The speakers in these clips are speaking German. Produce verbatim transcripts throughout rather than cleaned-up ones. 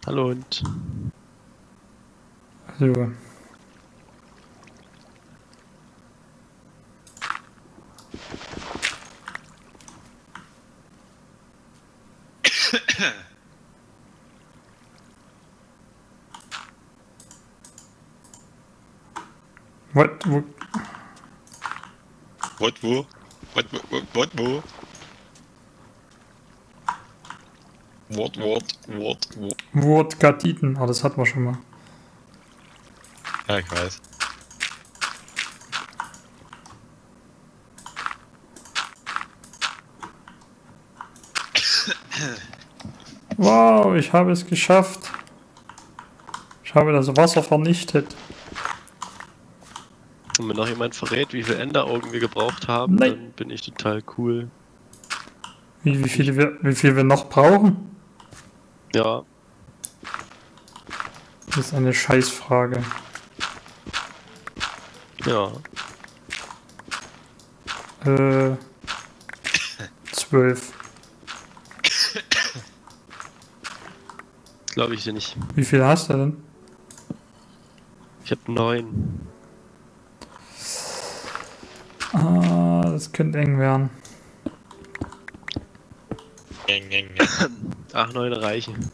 Hallo Hund. So. What? Wo? What, wo? What, what, what, wo? What, what, what, wo? Wodka Titan. Ah, das hatten wir schon mal. Ja, ich weiß. Wow, ich habe es geschafft. Ich habe das Wasser vernichtet. Und wenn noch jemand verrät, wie viele Enderaugen wir gebraucht haben, Nein. dann bin ich total cool. Wie, wie, viele wir, wie viel wir noch brauchen? Ja, Das ist eine Scheißfrage. ja. Äh. Zwölf. Glaube ich dir nicht. Wie viel hast du denn? Ich habe neun. Ah, das könnte eng werden. Geng, geng, geng. Ach, neun reichen.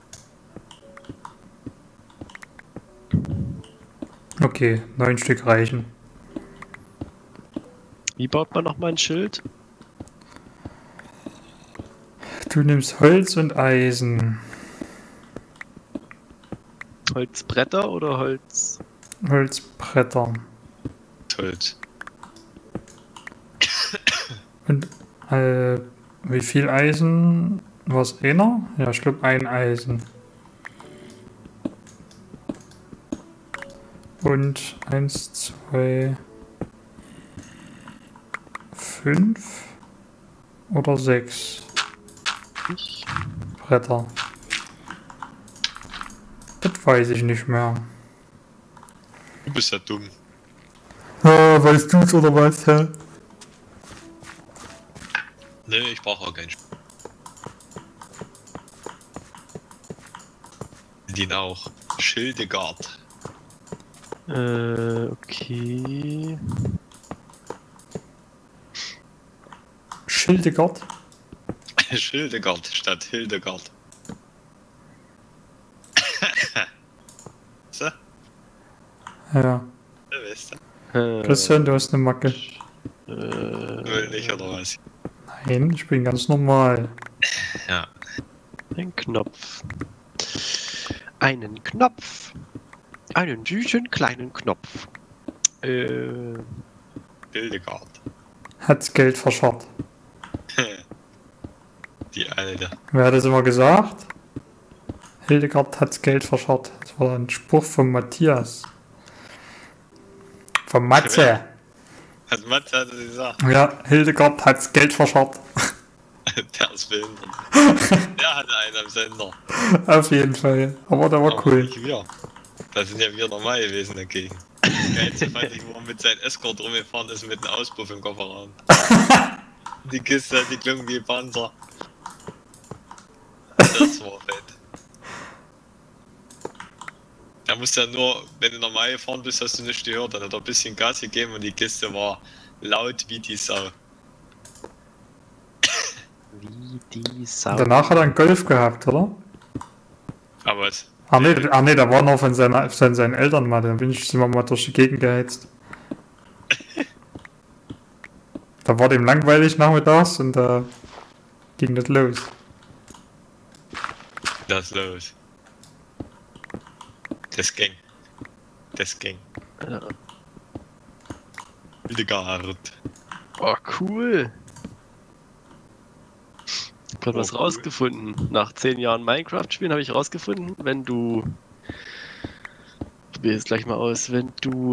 Okay, neun Stück reichen. Wie baut man nochmal ein Schild? Du nimmst Holz und Eisen. Holzbretter oder Holz? Holzbretter. Tot. Und äh, wie viel Eisen? Was, einer? Ja, ich glaube ein Eisen. Und eins, zwei, fünf oder sechs Ich. Bretter. Das weiß ich nicht mehr. Du bist ja dumm. Ah, weißt du's oder was, hä? Nee, ich brauche auch keinen Sp Den auch. Schildegard. Äh, okay. Schildegard? Schildegard statt Hildegard. So, Ja. da weißt du. Äh, Christian, du hast eine Macke. äh, Will nicht, oder was? Nein, ich bin ganz normal. Ja. Ein Knopf. Einen Knopf. Einen süßen kleinen Knopf. Äh, Hildegard. Hat's Geld verscharrt. Die Alte. Wer hat das immer gesagt? Hildegard hat's Geld verscharrt. Das war ein Spruch von Matthias. Von Matze. Also Matze hatte sie gesagt. Ja, Hildegard hat's Geld verscharrt. Der ist behindert. Der hatte einen am Sender. Auf jeden Fall. Aber der war Aber cool. nicht wir. Da sind ja wir normal gewesen dagegen. Das Geilste fand ich, wo er mit seinem Escort rumgefahren ist mit einem Auspuff im Kofferraum. Die Kiste, die klungen wie Panzer. Das war fett. Da musst ja nur, wenn du normal gefahren bist, hast du nichts gehört. Dann hat er ein bisschen Gas gegeben und die Kiste war laut wie die Sau. wie die Sau. Danach hat er einen Golf gehabt, oder? Aber es. Ah ne, ah, nee, der war noch von, seiner, von seinen Eltern mal. Dann bin ich sind wir mal durch die Gegend geheizt. Da war dem langweilig nachmittags und da ging das los. Das los. Das ging. Das ging. Ja. Hildegard. Oh, cool. Ich habe Oh, was cool. rausgefunden. Nach zehn Jahren Minecraft-Spielen habe ich rausgefunden, wenn du... Ich probiere jetzt gleich mal aus. Wenn du...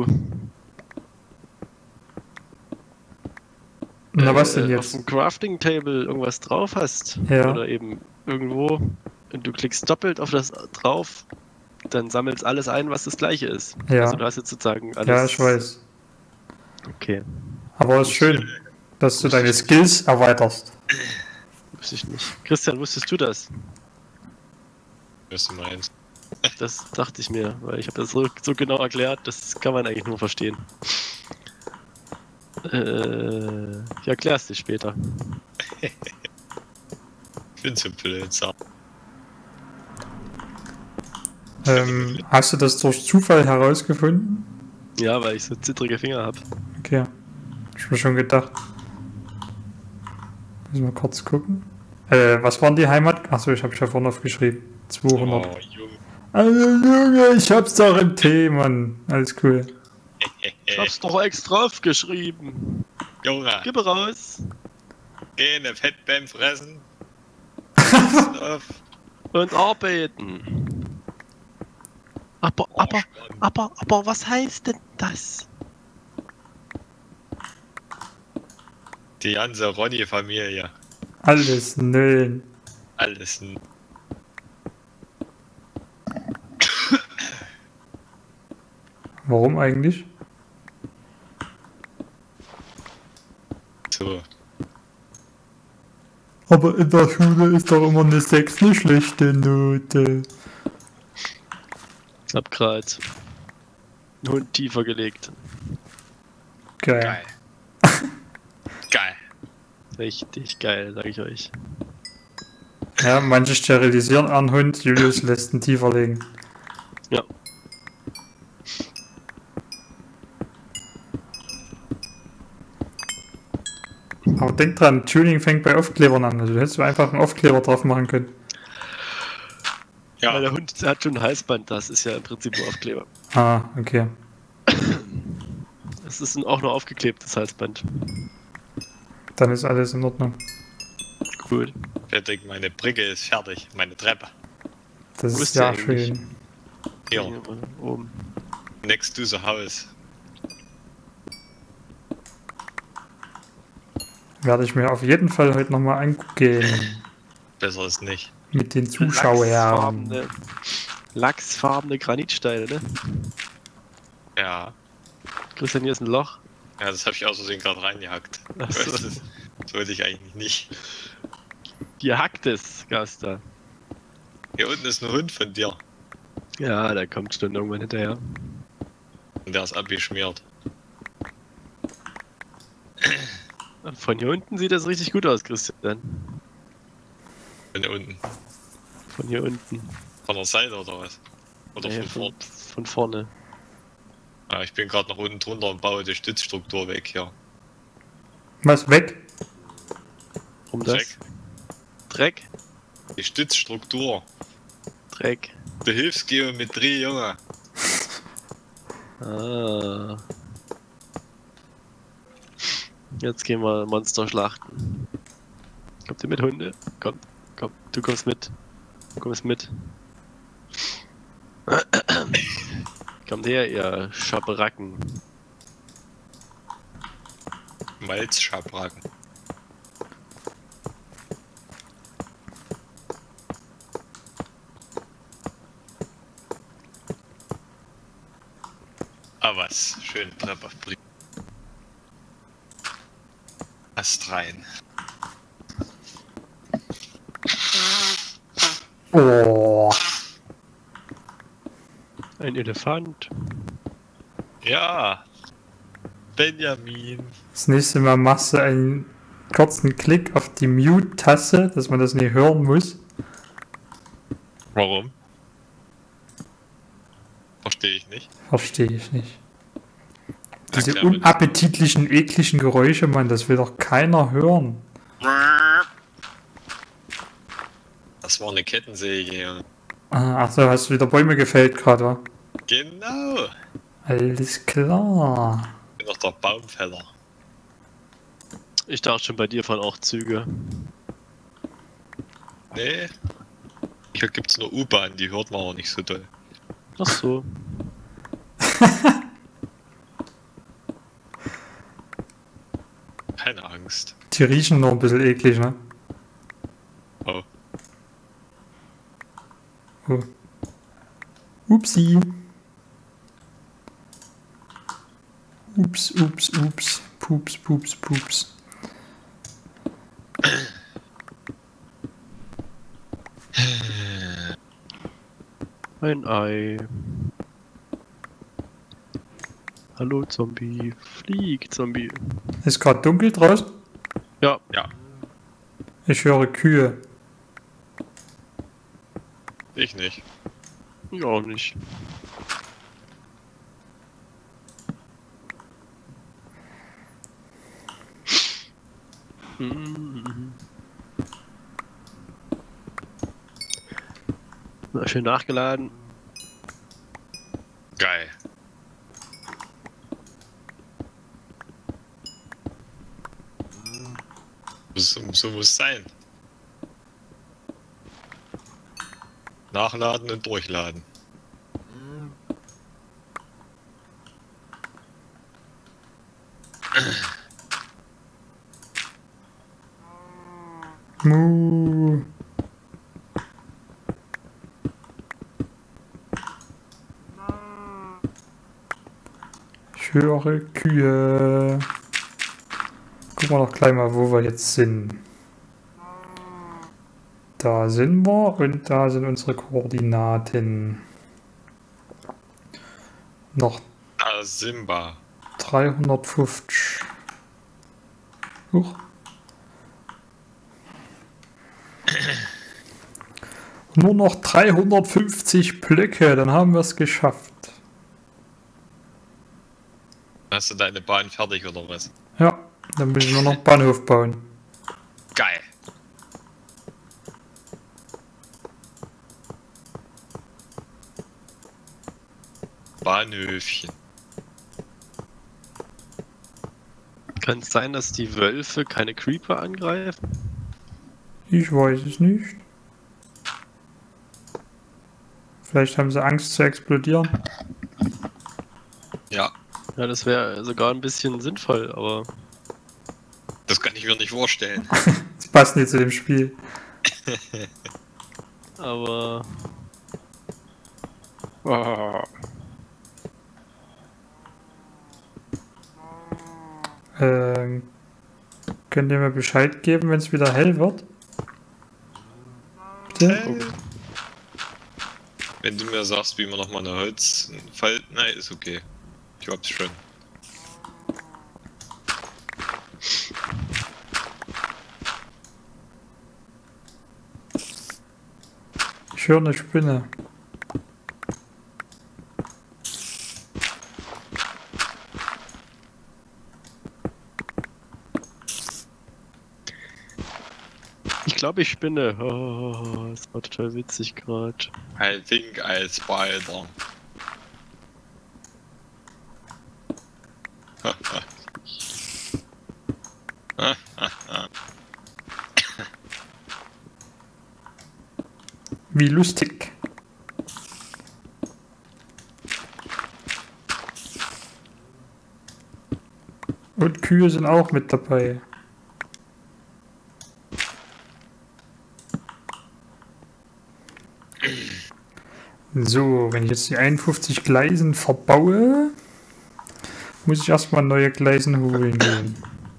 Na, was denn äh, jetzt? auf dem Crafting-Table irgendwas drauf hast, Ja. oder eben irgendwo, und du klickst doppelt auf das drauf, dann sammelt alles ein, was das gleiche ist. Ja. Also du hast jetzt sozusagen alles... Ja, ich weiß. Okay, Aber es ist schön, dass du deine Skills erweiterst. wusste ich nicht. Christian, wusstest du das? Wirst du meinst. Das dachte ich mir, weil ich habe das so, so genau erklärt, das kann man eigentlich nur verstehen. Äh, ich erklär's dir später. Ich bin so blöd, sag. Ähm, hast du das durch Zufall herausgefunden? Ja, weil ich so zittrige Finger habe. Okay. Hab ich mir schon gedacht. Müssen wir kurz gucken. Äh, was waren die Heimat? Achso, ich habe ja vorhin aufgeschrieben. zweihundert. Oh, Junge. Also, Junge, ich hab's doch im Tee, Mann. Alles cool. Ich hab's doch extra aufgeschrieben. Junge, Gib raus geh ne Fett beim Fressen. Pass auf. und arbeiten. Aber, Oh, aber, spannend. aber, aber, was heißt denn das? Die ganze Ronny-Familie. Alles Nullen. Alles n- Warum eigentlich? so. Aber in der Schule ist doch immer eine sechs eine schlechte Note. Ich hab grad einen Hund tiefer gelegt. Geil. Geil. Geil. Richtig geil, sag ich euch. Ja, manche sterilisieren einen Hund, Julius lässt ihn tiefer legen. Ja. Aber denk dran, Tuning fängt bei Aufklebern an. Also du hättest einfach einen Aufkleber drauf machen können. Ja, Weil der Hund hat schon ein Halsband, das ist ja im Prinzip nur Aufkleber. Ah, okay. Es ist ein, auch nur aufgeklebtes Halsband. Dann ist alles in Ordnung. Cool. fertig, meine Brücke ist fertig, meine Treppe. Das Wo ist ist der sehr eigentlich? schön. Hier, Hier oben. next to the house. Werde ich mir auf jeden Fall heute nochmal angucken. Besser ist nicht. Mit den Zuschauern. Lachsfarbene, lachsfarbene Granitsteine, ne? Ja, Christian, hier ist ein Loch. ja, das habe ich aus Versehen gerade reingehackt. Ach so. Das, ist- das wollte ich eigentlich nicht. Hier hackt es, Gaster. Hier unten ist ein Hund von dir. Ja, der kommt schon irgendwann hinterher. Und der ist abgeschmiert. Von hier unten sieht das richtig gut aus, Christian. Von hier unten. Von hier unten. Von der Seite oder was? Oder Nee, von von, vorn? von vorne. Ja, ich bin gerade nach unten drunter und baue die Stützstruktur weg hier. Was, weg? Um das? Dreck. Dreck? Die Stützstruktur. Dreck. Die Hilfsgeometrie, Junge. Ah. Jetzt gehen wir Monster schlachten. Kommt ihr mit, Hunde? Kommt, komm, du kommst mit. Du kommst mit. Kommt her, ihr Schabracken. Malzschabracken. Ah was, schön Treppe auf Brief. Ast rein. Oh. Ein Elefant. Ja, Benjamin. Das nächste Mal machst du einen kurzen Klick auf die Mute-Taste, dass man das nicht hören muss. Warum? Verstehe ich nicht. Verstehe ich nicht. Diese Erklär mir das. unappetitlichen, ekligen Geräusche, Mann, das will doch keiner hören. Das war eine Kettensäge, Junge. Ah, ach so, hast du wieder Bäume gefällt gerade, wa? Genau. Alles klar. Ich bin doch der Baumfäller. Ich dachte schon, bei dir fahren auch Züge. Nee. Hier gibt's nur U-Bahn, die hört man auch nicht so doll. Ach so. Keine Angst. Die riechen nur ein bisschen eklig, ne? Oh. Oh. Upsi. Ups, ups, ups. Pups, pups, pups. Ein Ei. Hallo Zombie. Flieg, Zombie. Ist gerade dunkel draußen? Ja. Ja, Ich höre Kühe. ich nicht. Ich auch nicht. Mhm. Na, schön nachgeladen. Geil. So, so muss es sein. Nachladen und durchladen. Mu. Ich höre Kühe. Gucken wir doch gleich mal, wo wir jetzt sind. Da sind wir und da sind unsere Koordinaten. Noch Ah, Simba. dreihundertfünfzig. Huch. Nur noch dreihundertfünfzig Blöcke, dann haben wir es geschafft. Hast du deine Bahn fertig oder was? Ja, dann muss ich nur noch Bahnhof bauen. Geil. Bahnhöfchen. Kann es sein, dass die Wölfe keine Creeper angreifen? Ich weiß es nicht. Vielleicht haben sie Angst zu explodieren. Ja, Ja, das wäre sogar ein bisschen sinnvoll, aber das kann ich mir nicht vorstellen. Das passt nicht zu dem Spiel. aber oh. Ähm, könnt ihr mir Bescheid geben, wenn es wieder hell wird? Bitte? Äh, Wenn du mir sagst, wie man nochmal eine Holz falten, nein, ist okay. Ich hab's schon. Ich höre eine Spinne. Ich glaube, ich spinne. Oh, das war total witzig gerade. I think I spider. Wie lustig. Und Kühe sind auch mit dabei. So, wenn ich jetzt die einundfünfzig Gleisen verbaue, muss ich erstmal neue Gleisen holen gehen.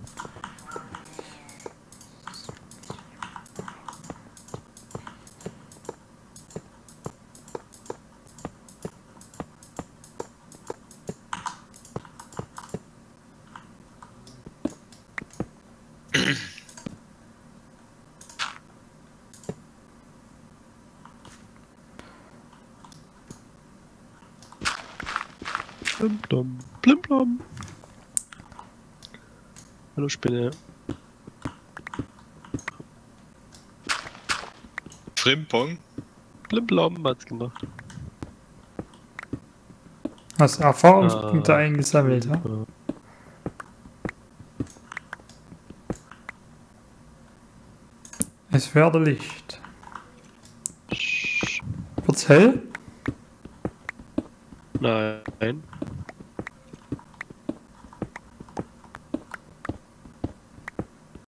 Blim blom, blim blom. Hallo Spinne. Frimpong? Blim blom hat's gemacht. Hast Erfahrungspunkte Ah. eingesammelt, ja? Ja. Es werde Licht. Sch- Wird's hell? Nein.